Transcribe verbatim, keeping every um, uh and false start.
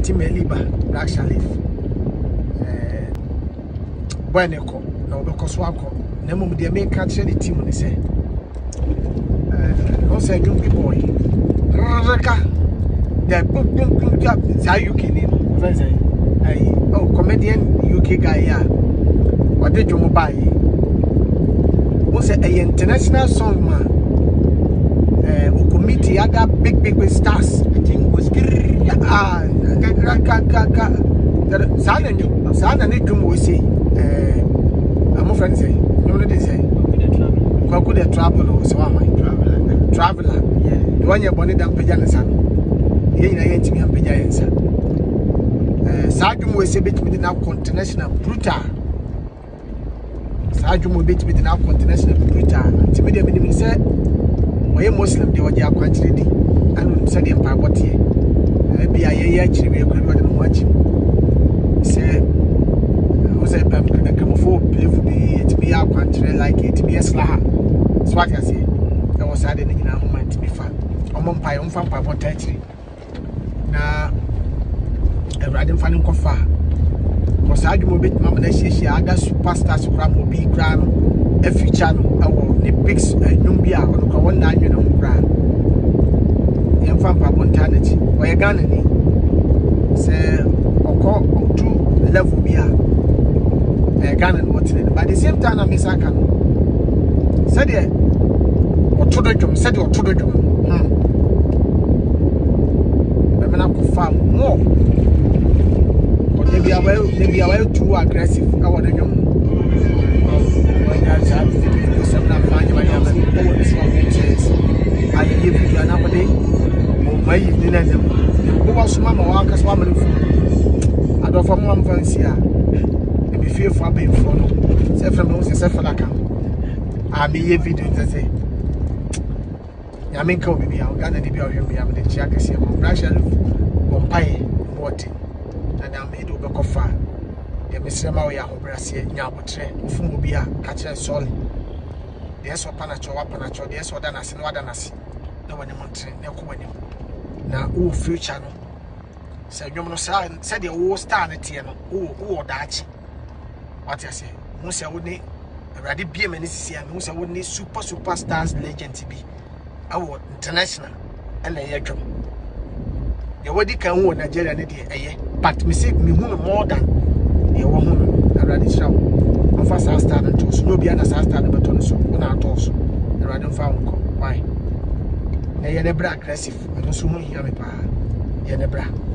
team Eliba, Black Sherif. Eh, Bueneko, no Becoswako, Nemo de main catcher the team on the say. Uh, also a young boy. Raka, the boom boom boom job, Zayuki name. Oh, comedian U K guy, yeah. What did you buy? Was a international song, man. Uh, committee other big big big stars. I think was ah, Sandra, Sandra, need to mo say. Uh, I'm a friend say. You know what they say? Kwaku the traveler, so am I traveler. Traveler, yeah. The one you're born down Pajanasa. Yen I ain't me and Pajanasa. Uh, Sajum was a bit with now international brutal. Sajum will be with now international brutal. To me, the minimum said, why Muslim they were their country, and said the empire what here. Maybe I actually be a good one and watch him. Say, was a camophobe, believe me, it be our country like it be a slaha. That's what I say. I was adding in our home to be fun. I'm on pie on fan by what actually. Now, I riding fan in Kofa. Because I do a bit, Mamma, she other superstars who ram will be grand, every channel, our the big Numbia, or one nine, you know, grand. Young fan by one eternity. Why a gun in say, or call or two level beer. A gun and what's in it. But at the same time, I miss I can. Said it, or to the drum, said or to the drum. Hmm. I'm not going to farm more. Maybe I will, maybe I will too aggressive. I want to know. When you have to some not find my name and all this one. I give you another day. Oh, my evening and who was Mamma Walker's woman? I don't from one fancy. Maybe fear for being from self from those self for account. I may video to say. Yaminko will be our gun and the beer will be able to check a simple brush and Bompay water. And I made over Kofa. The Mister Mawaya Hobrasia, Yabutre, Fumubia, Catcher Sol. There's what Panacho, Panacho, there's what Danas and Wadanas. No one in Montreal, no Kuami. Now, who future no? Said you said the old star at Tiano, who or Dutch. What I say, Musa would need a radi beam and Musa would need super superstars legend to be our international and a year. The wedding can win Nigeria, eh? But me say me who more than the woman. I read it. I'm fast. I started to so no be ana start na beton so na toss. I read found why. Na ye nebra aggressive. I no so hu hia me pa. Ye nebra.